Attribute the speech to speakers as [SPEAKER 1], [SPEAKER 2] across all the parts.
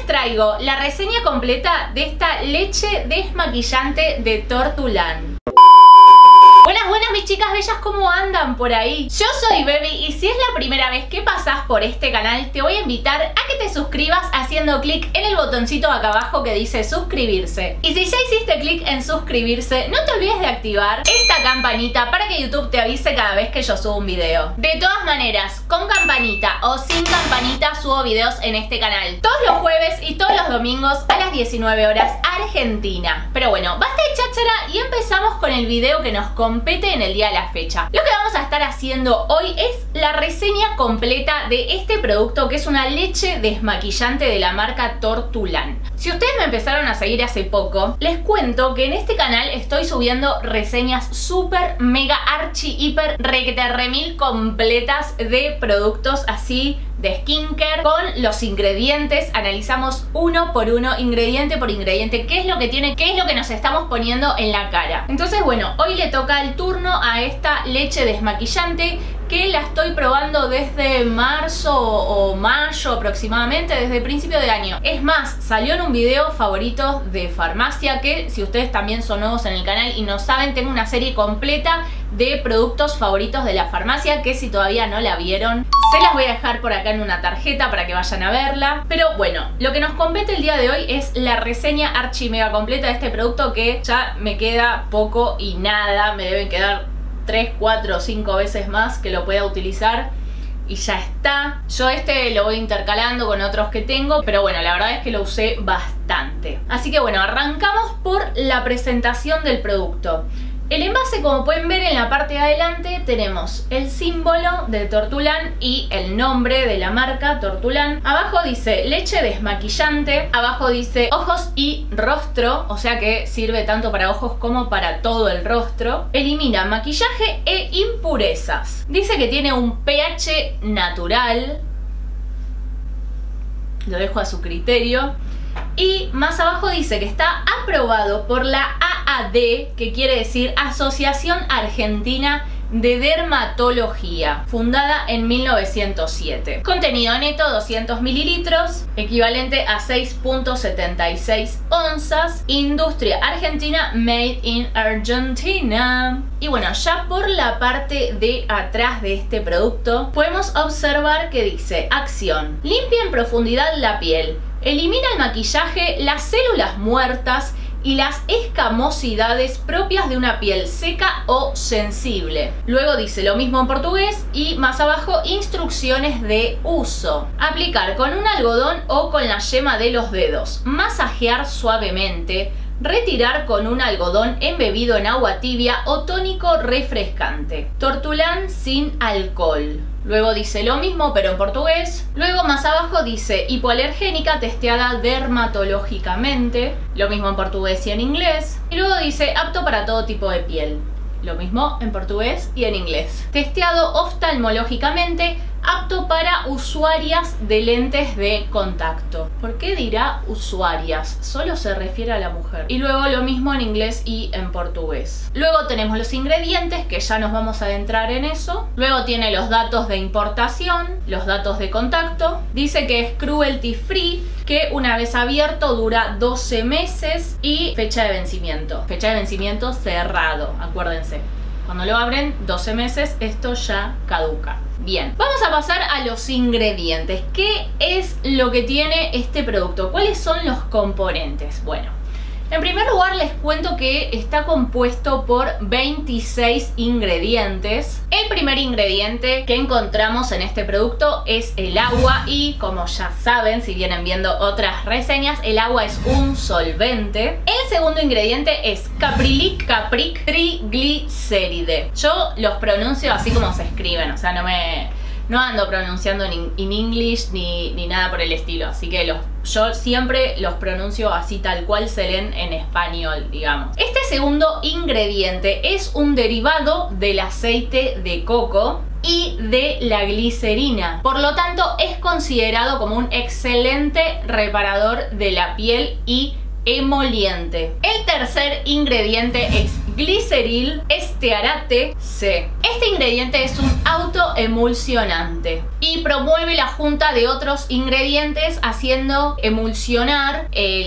[SPEAKER 1] traigo la reseña completa de esta leche desmaquillante de Tortulan. Buenas mis chicas bellas, ¿cómo andan por ahí? Yo soy Bebi y si es la primera vez que pasás por este canal te voy a invitar a que te suscribas haciendo clic en el botoncito acá abajo que dice suscribirse. Y si ya hiciste clic en suscribirse, no te olvides de activar esta campanita para que YouTube te avise cada vez que yo subo un video. De todas maneras, con campanita o sin campanita subo videos en este canal todos los jueves y todos los domingos a las 19 horas Argentina. Pero bueno, basta de cháchara y empezamos con el video que nos compete en el día de la fecha. Lo que vamos a estar haciendo hoy es la reseña completa de este producto, que es una leche desmaquillante de la marca Tortulan. Si ustedes me empezaron a seguir hace poco, les cuento que en este canal estoy subiendo reseñas súper, mega, archi, hiper, requete, remil completas de productos así de skincare con los ingredientes. Analizamos uno por uno, ingrediente por ingrediente, qué es lo que tiene, qué es lo que nos estamos poniendo en la cara. Entonces bueno, hoy le toca el turno a esta leche desmaquillante que la estoy probando desde marzo o mayo aproximadamente, desde principio de año. Es más, salió en un video favorito de farmacia, que si ustedes también son nuevos en el canal y no saben, tengo una serie completa de productos favoritos de la farmacia que si todavía no la vieron, se las voy a dejar por acá en una tarjeta para que vayan a verla. Pero bueno, lo que nos compete el día de hoy es la reseña archi mega completa de este producto, que ya me queda poco y nada, me deben quedar 3, 4 o 5 veces más que lo pueda utilizar y ya está. Yo lo voy intercalando con otros que tengo, pero bueno, la verdad es que lo usé bastante. Así que bueno, arrancamos por la presentación del producto. El envase, como pueden ver en la parte de adelante, tenemos el símbolo de Tortulan y el nombre de la marca Tortulan. Abajo dice leche desmaquillante, abajo dice ojos y rostro, o sea que sirve tanto para ojos como para todo el rostro. Elimina maquillaje e impurezas. Dice que tiene un pH natural, lo dejo a su criterio. Y más abajo dice que está aprobado por la AAD, que quiere decir Asociación Argentina de Dermatología, fundada en 1907. Contenido neto 200 mililitros, equivalente a 6.76 onzas. Industria argentina, made in Argentina. Y bueno, ya por la parte de atrás de este producto podemos observar que dice: acción, limpia en profundidad la piel, elimina el maquillaje, las células muertas y las escamosidades propias de una piel seca o sensible. Luego dice lo mismo en portugués y más abajo instrucciones de uso. Aplicar con un algodón o con la yema de los dedos. Masajear suavemente. Retirar con un algodón embebido en agua tibia o tónico refrescante. Tortulan sin alcohol. Luego dice lo mismo pero en portugués. Luego más abajo dice hipoalergénica testeada dermatológicamente. Lo mismo en portugués y en inglés. Y luego dice apto para todo tipo de piel. Lo mismo en portugués y en inglés. Testeado oftalmológicamente, apto para usuarias de lentes de contacto. ¿Por qué dirá usuarias? Solo se refiere a la mujer. Y luego lo mismo en inglés y en portugués. Luego tenemos los ingredientes, que ya nos vamos a adentrar en eso. Luego tiene los datos de importación, los datos de contacto. Dice que es cruelty free, que una vez abierto dura 12 meses y fecha de vencimiento. Fecha de vencimiento cerrado, acuérdense. Cuando lo abren 12 meses, esto ya caduca. Bien, vamos a pasar a los ingredientes. ¿Qué es lo que tiene este producto? ¿Cuáles son los componentes? Bueno, en primer lugar les cuento que está compuesto por 26 ingredientes. El primer ingrediente que encontramos en este producto es el agua y, como ya saben, si vienen viendo otras reseñas, el agua es un solvente. El segundo ingrediente es Caprylic triglicéride. Yo los pronuncio así como se escriben, o sea, no ando pronunciando en English ni nada por el estilo, así que yo siempre los pronuncio así tal cual se leen en español, digamos. Este segundo ingrediente es un derivado del aceite de coco y de la glicerina. Por lo tanto, es considerado como un excelente reparador de la piel y emoliente. El tercer ingrediente es gliceril estearate C. Este ingrediente es un autoemulsionante y promueve la junta de otros ingredientes haciendo emulsionar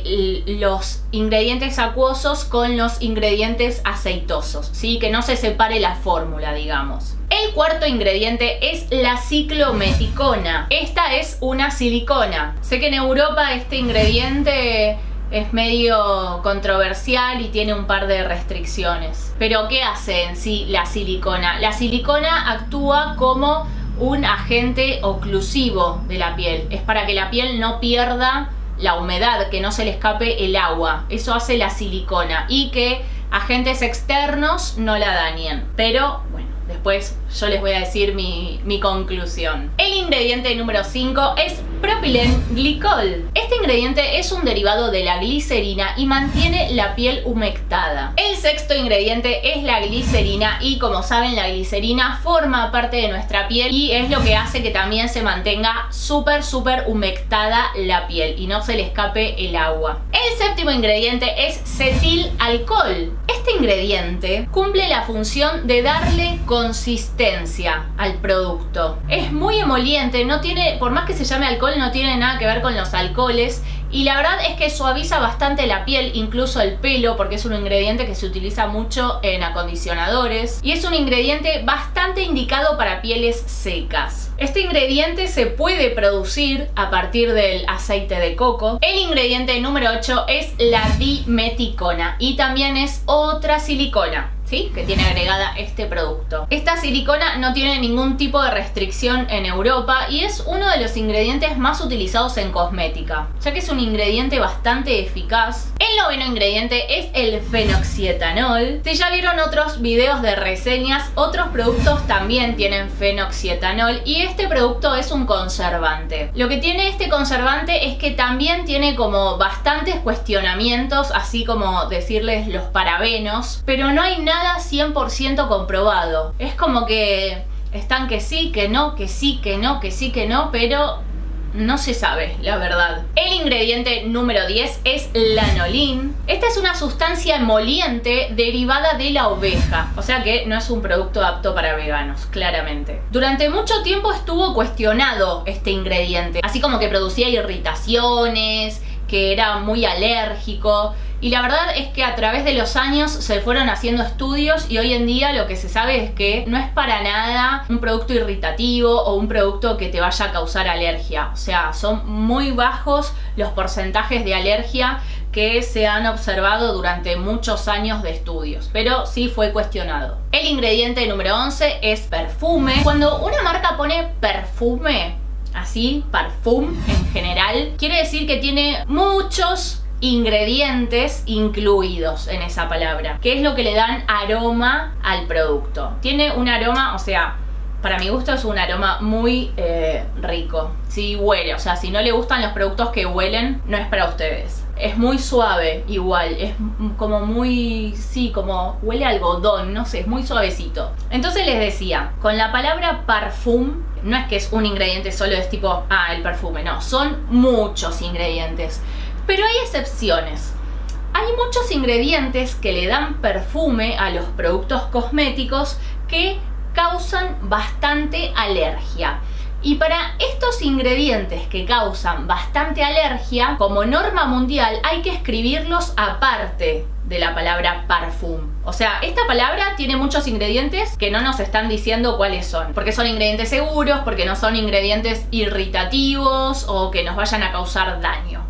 [SPEAKER 1] los ingredientes acuosos con los ingredientes aceitosos, ¿sí? Que no se separe la fórmula, digamos. El cuarto ingrediente es la ciclometicona. Esta es una silicona. Sé que en Europa este ingrediente es medio controversial y tiene un par de restricciones. Pero ¿qué hace en sí la silicona? La silicona actúa como un agente oclusivo de la piel. Es para que la piel no pierda la humedad, que no se le escape el agua. Eso hace la silicona y que agentes externos no la dañen. Pero bueno, después yo les voy a decir mi conclusión. El ingrediente número 5 es propilenglicol. Este ingrediente es un derivado de la glicerina y mantiene la piel humectada. El sexto ingrediente es la glicerina y como saben la glicerina forma parte de nuestra piel y es lo que hace que también se mantenga súper humectada la piel y no se le escape el agua. El séptimo ingrediente es cetilalcohol. Este ingrediente cumple la función de darle consistencia al producto. Es muy emoliente, no tiene, por más que se llame alcohol, no tiene nada que ver con los alcoholes y la verdad es que suaviza bastante la piel, incluso el pelo, porque es un ingrediente que se utiliza mucho en acondicionadores y es un ingrediente bastante indicado para pieles secas. Este ingrediente se puede producir a partir del aceite de coco. El ingrediente número 8 es la dimeticona y también es otra silicona, ¿sí? Que tiene agregada este producto. Esta silicona no tiene ningún tipo de restricción en Europa y es uno de los ingredientes más utilizados en cosmética, ya que es un ingrediente bastante eficaz. El noveno ingrediente es el fenoxietanol. Si ya vieron otros videos de reseñas, otros productos también tienen fenoxietanol y este producto es un conservante. Lo que tiene este conservante es que también tiene como bastantes cuestionamientos, así como decirles los parabenos, pero no hay nada 100% comprobado. Es como que están que sí, que no, que sí, que no, que sí, que no, pero no se sabe, la verdad. El ingrediente número 10 es lanolin. Esta es una sustancia emoliente derivada de la oveja, o sea que no es un producto apto para veganos, claramente. Durante mucho tiempo estuvo cuestionado este ingrediente, así como que producía irritaciones, que era muy alérgico. Y la verdad es que a través de los años se fueron haciendo estudios y hoy en día lo que se sabe es que no es para nada un producto irritativo o un producto que te vaya a causar alergia. O sea, son muy bajos los porcentajes de alergia que se han observado durante muchos años de estudios, pero sí fue cuestionado. El ingrediente número 11 es perfume. Cuando una marca pone perfume, así, parfum en general, quiere decir que tiene muchos ingredientes incluidos en esa palabra, que es lo que le dan aroma al producto. Tiene un aroma, o sea, para mi gusto es un aroma muy rico. Si huele, o sea, si no le gustan los productos que huelen, no es para ustedes. Es muy suave igual, es como muy, sí, como huele a algodón, no sé, es muy suavecito. Entonces les decía, con la palabra parfum, no es que es un ingrediente solo, es tipo, el perfume, no, son muchos ingredientes. Pero hay excepciones. Hay muchos ingredientes que le dan perfume a los productos cosméticos que causan bastante alergia. Y para estos ingredientes que causan bastante alergia, como norma mundial, hay que escribirlos aparte de la palabra parfum. O sea, esta palabra tiene muchos ingredientes que no nos están diciendo cuáles son. Porque son ingredientes seguros, porque no son ingredientes irritativos o que nos vayan a causar daño.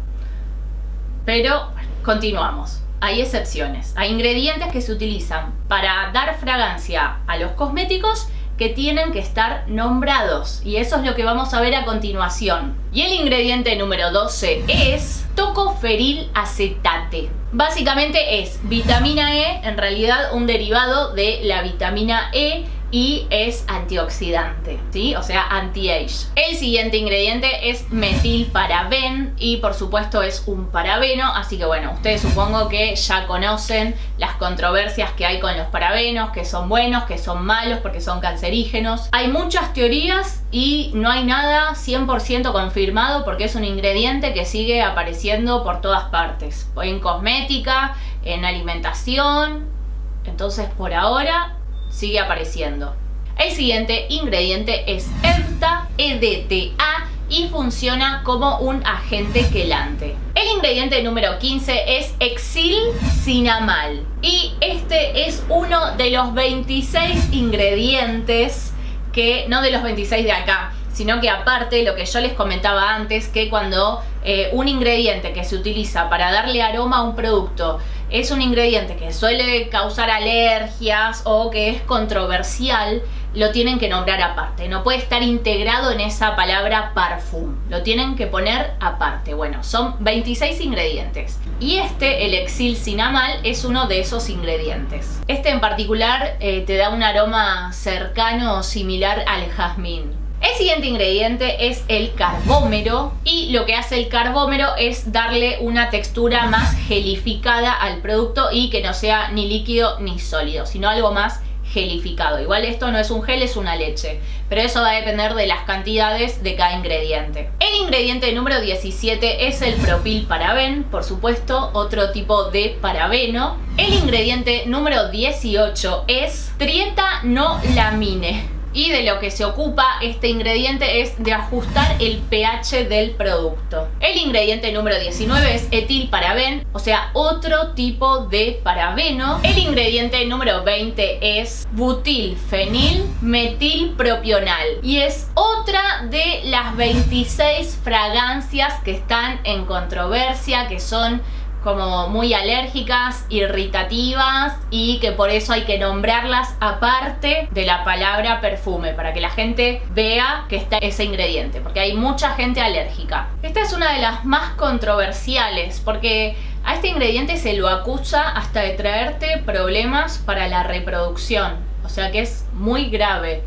[SPEAKER 1] Pero continuamos. Hay excepciones. Hay ingredientes que se utilizan para dar fragancia a los cosméticos que tienen que estar nombrados. Y eso es lo que vamos a ver a continuación. Y el ingrediente número 12 es tocoferil acetate. Básicamente es vitamina E, en realidad un derivado de la vitamina E, y es antioxidante, ¿sí? O sea, anti-age. El siguiente ingrediente es metilparaben y por supuesto es un parabeno, así que bueno, ustedes supongo que ya conocen las controversias que hay con los parabenos, que son buenos, que son malos porque son cancerígenos. Hay muchas teorías y no hay nada 100% confirmado porque es un ingrediente que sigue apareciendo por todas partes, en cosmética, en alimentación, entonces por ahora sigue apareciendo. El siguiente ingrediente es EDTA, EDTA, y funciona como un agente quelante. El ingrediente número 15 es Exil-Cinamal. Y este es uno de los 26 ingredientes que, no de los 26 de acá, sino que aparte lo que yo les comentaba antes, que cuando un ingrediente que se utiliza para darle aroma a un producto es un ingrediente que suele causar alergias o que es controversial, lo tienen que nombrar aparte. No puede estar integrado en esa palabra parfum. Lo tienen que poner aparte. Bueno, son 26 ingredientes. Y el Exil-Cinamal, es uno de esos ingredientes. Este en particular te da un aroma cercano o similar al jazmín. El siguiente ingrediente es el carbómero, y lo que hace el carbómero es darle una textura más gelificada al producto y que no sea ni líquido ni sólido, sino algo más gelificado. Igual esto no es un gel, es una leche, pero eso va a depender de las cantidades de cada ingrediente. El ingrediente número 17 es el propilparaben, por supuesto, otro tipo de parabeno. El ingrediente número 18 es trietanolamine. Y de lo que se ocupa este ingrediente es de ajustar el pH del producto. El ingrediente número 19 es etilparaben, o sea, otro tipo de parabeno. El ingrediente número 20 es butilfenilmetilpropional y es otra de las 26 fragancias que están en controversia, que son como muy alérgicas, irritativas, y que por eso hay que nombrarlas aparte de la palabra perfume, para que la gente vea que está ese ingrediente, porque hay mucha gente alérgica. Esta es una de las más controversiales, porque a este ingrediente se lo acusa hasta de traerte problemas para la reproducción, o sea que es muy grave.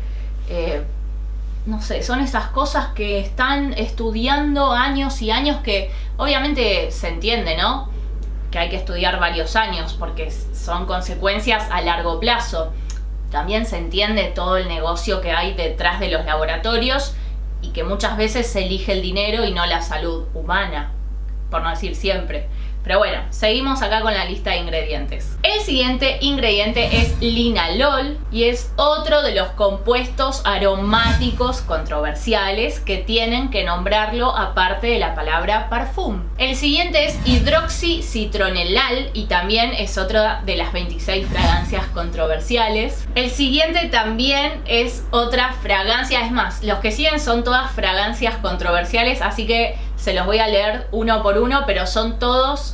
[SPEAKER 1] No sé, son esas cosas que están estudiando años y años, que obviamente se entiende, ¿no? Que hay que estudiar varios años porque son consecuencias a largo plazo. También se entiende todo el negocio que hay detrás de los laboratorios y que muchas veces se elige el dinero y no la salud humana, por no decir siempre. Pero bueno, seguimos acá con la lista de ingredientes. El siguiente ingrediente es linalol y es otro de los compuestos aromáticos controversiales que tienen que nombrarlo aparte de la palabra parfum. El siguiente es hidroxicitronelal y también es otra de las 26 fragancias controversiales. El siguiente también es otra fragancia, es más, los que siguen son todas fragancias controversiales, así que se los voy a leer uno por uno, pero son todos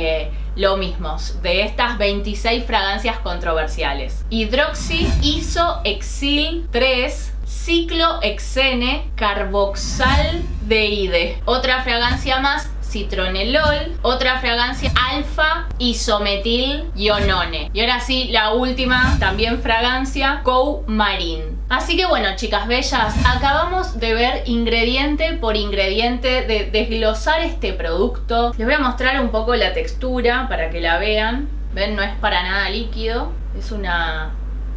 [SPEAKER 1] lo mismos, de estas 26 fragancias controversiales. Hidroxi, isoexil 3, ciclohexene, carboxaldeide. Otra fragancia más, citronelol. Otra fragancia, alfa isometilionone. Y ahora sí, la última, también fragancia, coumarin. Así que bueno, chicas bellas, acabamos de ver ingrediente por ingrediente, de desglosar este producto. Les voy a mostrar un poco la textura para que la vean. Ven, no es para nada líquido, es una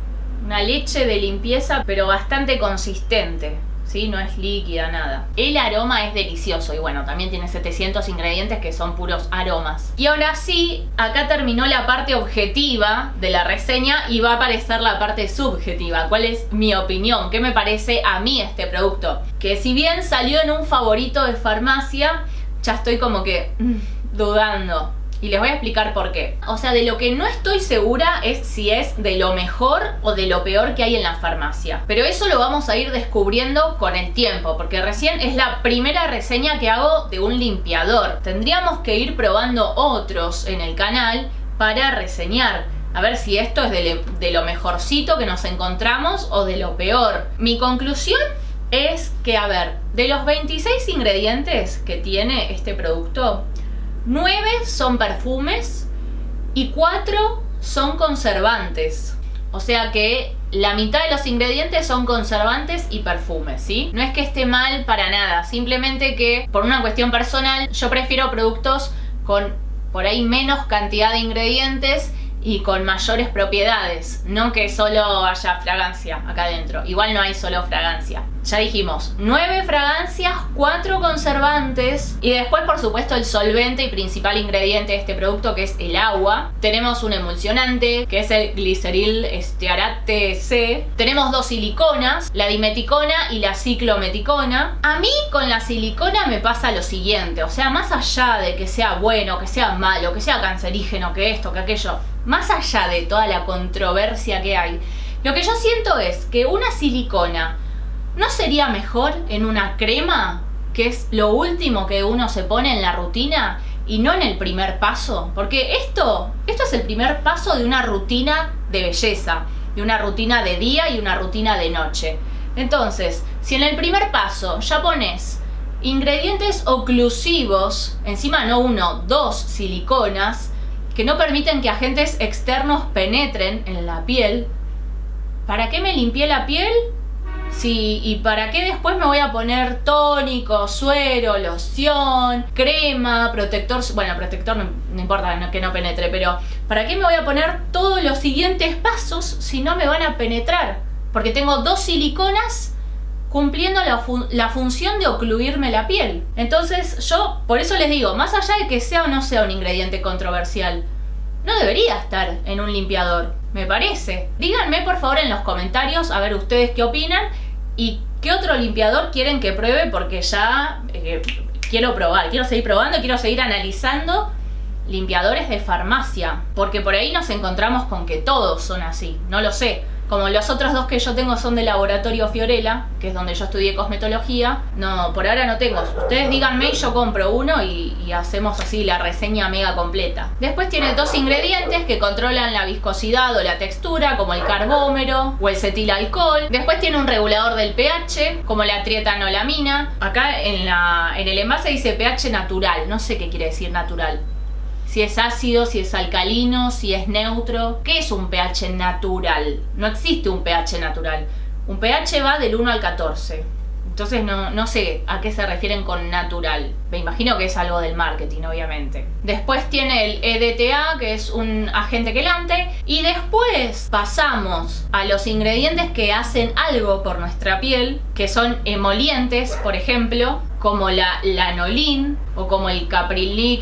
[SPEAKER 1] leche de limpieza, pero bastante consistente, ¿sí? No es líquida, nada. El aroma es delicioso y bueno, también tiene 700 ingredientes que son puros aromas. Y ahora sí, acá terminó la parte objetiva de la reseña y va a aparecer la parte subjetiva. ¿Cuál es mi opinión? ¿Qué me parece a mí este producto? Que si bien salió en un favorito de farmacia, ya estoy como que dudando. Y les voy a explicar por qué. O sea, de lo que no estoy segura es si es de lo mejor o de lo peor que hay en la farmacia. Pero eso lo vamos a ir descubriendo con el tiempo, porque recién es la primera reseña que hago de un limpiador. Tendríamos que ir probando otros en el canal para reseñar. A ver si esto es de lo mejorcito que nos encontramos o de lo peor. Mi conclusión es que, a ver, de los 26 ingredientes que tiene este producto, 9 son perfumes y 4 son conservantes. O sea que la mitad de los ingredientes son conservantes y perfumes, ¿sí? No es que esté mal para nada, simplemente que por una cuestión personal yo prefiero productos con por ahí menos cantidad de ingredientes y con mayores propiedades, no que solo haya fragancia acá adentro. Igual no hay solo fragancia. Ya dijimos, 9 fragancias, 4 conservantes y después por supuesto el solvente y principal ingrediente de este producto, que es el agua. Tenemos un emulsionante que es el gliceril estearate C. Tenemos 2 siliconas, la dimeticona y la ciclometicona. A mí con la silicona me pasa lo siguiente, o sea, más allá de que sea bueno, que sea malo, que sea cancerígeno, que esto, que aquello, más allá de toda la controversia que hay, lo que yo siento es que una silicona ¿no sería mejor en una crema, que es lo último que uno se pone en la rutina, y no en el primer paso? Porque esto es el primer paso de una rutina de belleza, de una rutina de día y una rutina de noche. Entonces, si en el primer paso ya pones ingredientes oclusivos, encima no 1, 2 siliconas, que no permiten que agentes externos penetren en la piel, ¿para qué me limpié la piel? Sí, ¿y para qué después me voy a poner tónico, suero, loción, crema, protector? Bueno, protector no importa que no penetre, pero ¿para qué me voy a poner todos los siguientes pasos si no me van a penetrar? Porque tengo 2 siliconas cumpliendo la función de ocluirme la piel. Entonces yo, por eso les digo, más allá de que sea o no sea un ingrediente controversial, no debería estar en un limpiador, me parece. Díganme por favor en los comentarios a ver ustedes qué opinan y qué otro limpiador quieren que pruebe, porque ya quiero probar, quiero seguir probando, quiero seguir analizando limpiadores de farmacia, porque por ahí nos encontramos con que todos son así, no lo sé. Como los otros 2 que yo tengo son de Laboratorio Fiorella, que es donde yo estudié cosmetología, no, por ahora no tengo. Ustedes díganme y yo compro uno y hacemos así la reseña mega completa. Después tiene 2 ingredientes que controlan la viscosidad o la textura, como el carbómero o el cetilalcohol. Después tiene un regulador del pH, como la trietanolamina. Acá en el envase dice pH natural, no sé qué quiere decir natural. Si es ácido, si es alcalino, si es neutro. ¿Qué es un pH natural? No existe un pH natural. Un pH va del 1 al 14. Entonces no sé a qué se refieren con natural. Me imagino que es algo del marketing, obviamente. Después tiene el EDTA, que es un agente quelante. Y después pasamos a los ingredientes que hacen algo por nuestra piel, que son emolientes, por ejemplo, como la lanolin o como el Caprilic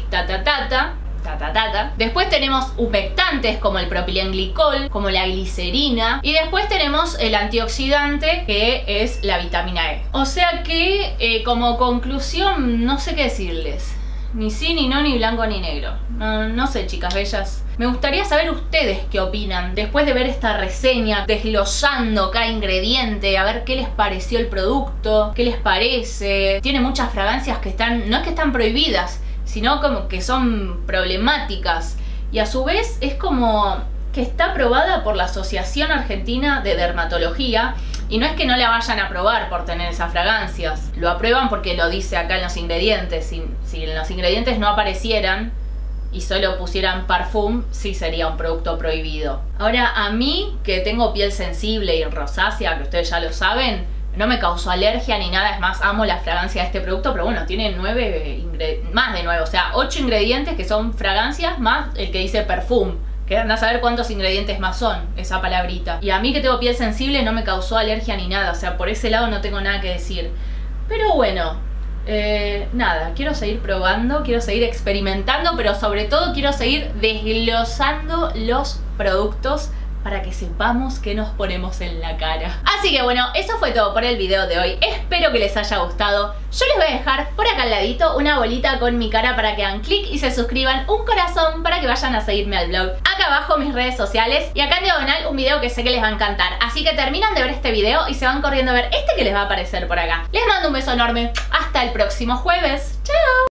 [SPEAKER 1] Después tenemos humectantes como el propilenglicol, como la glicerina, y después tenemos el antioxidante, que es la vitamina E. O sea que como conclusión no sé qué decirles. Ni sí, ni no, ni blanco, ni negro. No sé, chicas bellas. Me gustaría saber ustedes qué opinan después de ver esta reseña, desglosando cada ingrediente, a ver qué les pareció el producto, qué les parece. Tiene muchas fragancias que no es que están prohibidas, sino como que son problemáticas, y a su vez es como que está aprobada por la Asociación Argentina de Dermatología, y no es que no la vayan a aprobar por tener esas fragancias, lo aprueban porque lo dice acá en los ingredientes. Si en los ingredientes no aparecieran y solo pusieran parfum, sí sería un producto prohibido. Ahora, a mí, que tengo piel sensible y rosácea, que ustedes ya lo saben, no me causó alergia ni nada. Es más, amo la fragancia de este producto, pero bueno, tiene más de 9, o sea, 8 ingredientes que son fragancias, más el que dice perfume, que anda a saber cuántos ingredientes más son esa palabrita. Y a mí, que tengo piel sensible, no me causó alergia ni nada, o sea, por ese lado no tengo nada que decir. Pero bueno, nada, quiero seguir probando, quiero seguir experimentando, pero sobre todo quiero seguir desglosando los productos para que sepamos qué nos ponemos en la cara. Así que bueno, eso fue todo por el video de hoy. Espero que les haya gustado. Yo les voy a dejar por acá al ladito una bolita con mi cara para que hagan clic y se suscriban, un corazón para que vayan a seguirme al blog. Acá abajo mis redes sociales y acá en diagonal un video que sé que les va a encantar. Así que terminan de ver este video y se van corriendo a ver este que les va a aparecer por acá. Les mando un beso enorme. Hasta el próximo jueves. ¡Chao!